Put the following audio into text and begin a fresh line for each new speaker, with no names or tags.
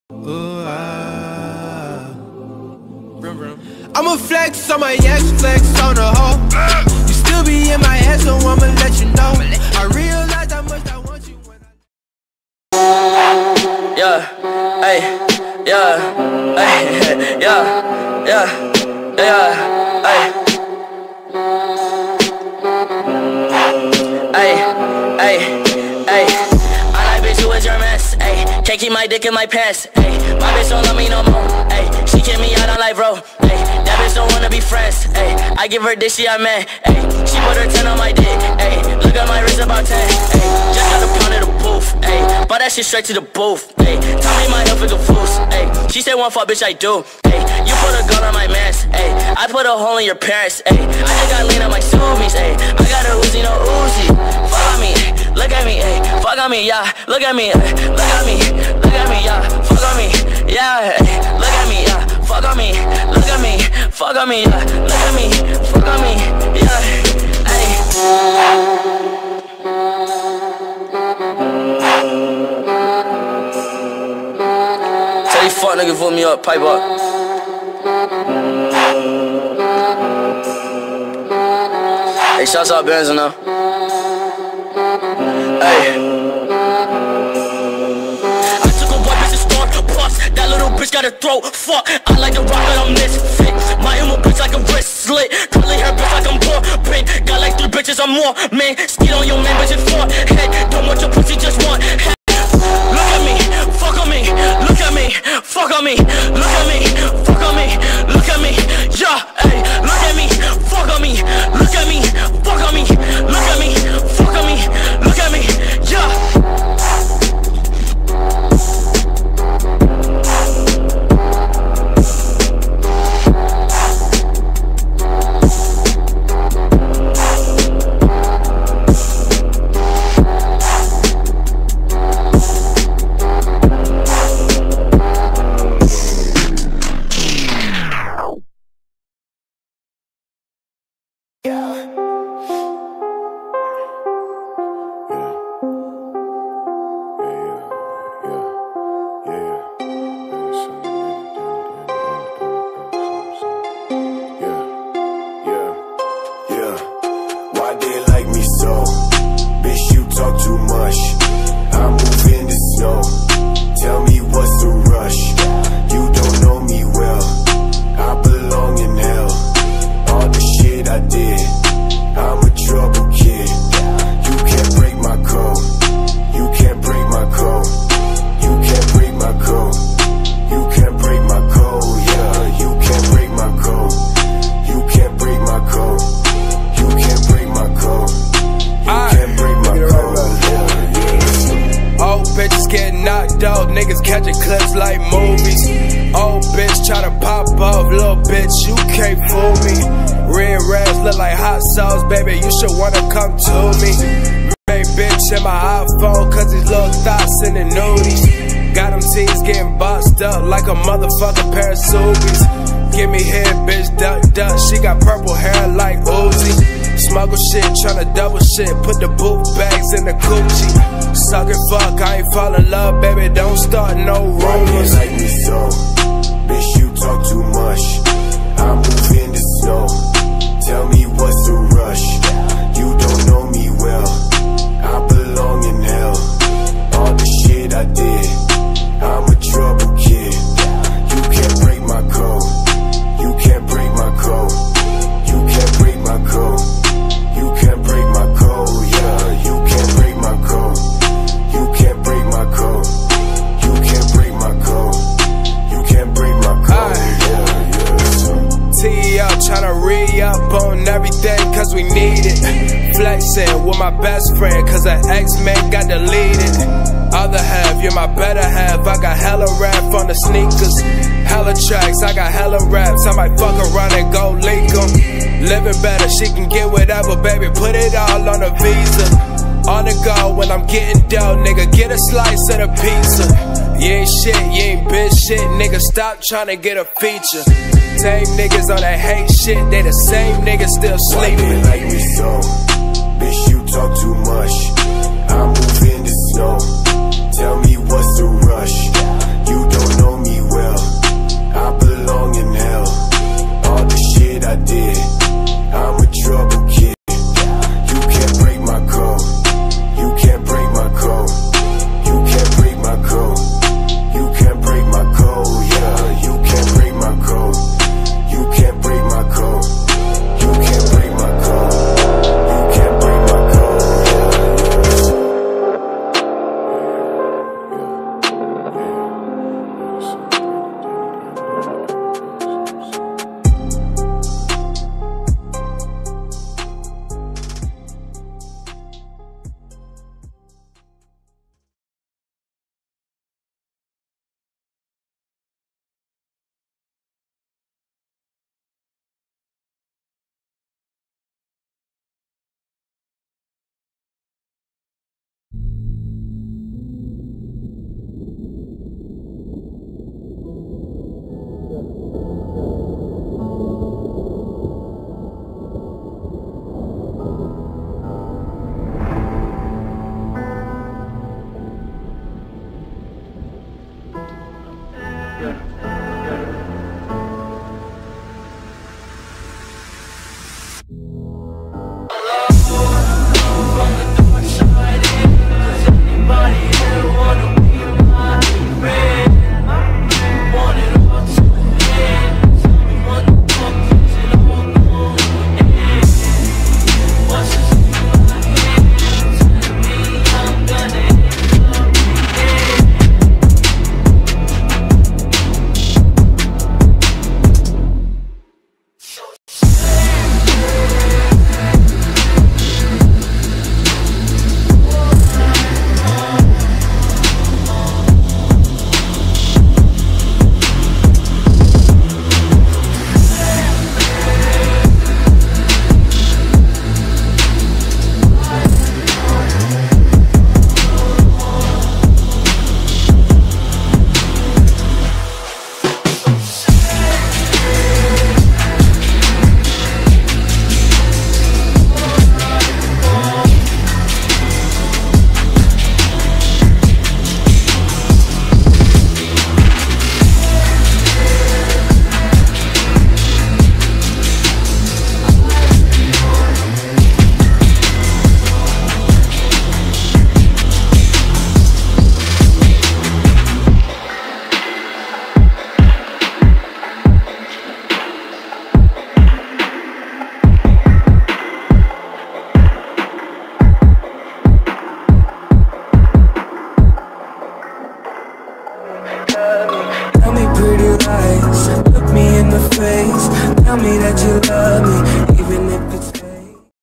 I'ma flex on my ex, flex on the hoe. You still be in my head, so I'ma let you know. I realize how much I want you when I...
Yeah, ay, yeah, ay, yeah, yeah, yeah, ay, ay. I like bitch who is your mess, ayy. Can't keep my dick in my pants, ayy. My bitch don't love me no more, ayy. She kick me out on life, bro, ayy. That bitch don't wanna be friends, ayy. I give her dick, she a man, ayy. She put her 10 on my dick, ayy. Look at my wrist about 10, ayy. Just got a pound of the booth, ayy. Bought that shit straight to the booth, ayy. Tell me my health is a fool's, ayy. She said one fuck, bitch, I do, ayy. You put a gun on my mans, ayy. I put a hole in your parents, ayy. I just got lean on my Subies, ayy. I got a Uzi, no Uzi. Fuck on me, look at me, ayy. Fuck on me, yeah. Look at me, look at me, look at me, yeah. Fuck on me, yeah. Look at me, yeah. Fuck on me, look at me, fuck on me, yeah. Look at me, fuck on me, yeah. Ay. Tell these fuck niggas put me up, pipe up. Hey, shouts out Benz now. Hey. That little bitch got a throat, fuck. I like the rock, but I'm misfit. My emo bitch like a wrist slit. Curly hair bitch like I'm poor, pink. Got like 3 bitches or more, man. Skeet on your man, bitch, it's 4 head. Don't want your pussy, just want head. Look at me, fuck on me. Look at me, fuck on me. Look at me, fuck on me. Look at me, yeah, hey. Look at me, fuck on me. Look at me, fuck on me. Look at me, fuck on me. Look at me, yeah.
Niggas catching clips like movies. Old bitch tryna pop off, little bitch, you can't fool me. Red rags look like hot sauce, baby, you should wanna come to me. Hey bitch in my iPhone, cause these little thoughts in the nudies. Got them teens getting boxed up like a motherfucking pair of Subies. Give me head, bitch, duck, duck, she got purple hair like Uzi. Smuggle shit, tryna double shit, put the boot bags in the coochie. Suck it, fuck, I ain't fall in love, baby, don't start no rumors.
Like me so, bitch, you talk too much. I move in the snow, tell me what's the rush. You don't know me well, I belong in hell. All the shit I did, I'm a trouble kid. You can't break my code, you can't break my code. You can't break my code, you can't break my code, yeah. You can't break my code. You can't break my code. You can't break my code. You can't break my code. Yeah, yeah.
T.O. tryna re-up on everything cause we need it. Flexing with my best friend cause her ex-man got deleted. Other half, you're my better half. I got hella rap on the sneakers. Hella tracks, I got hella raps. I might fuck around and go leak them. Living better, she can get whatever, baby. Put it all on a visa. On the go when I'm getting dough, nigga, get a slice of the pizza. You ain't shit, you ain't bitch shit, nigga, stop tryna get a feature. Same niggas on that hate shit, they the same niggas still sleeping.
Like me so, bitch, you talk too much. I move in the snow, tell me what's the rush. You don't know
good.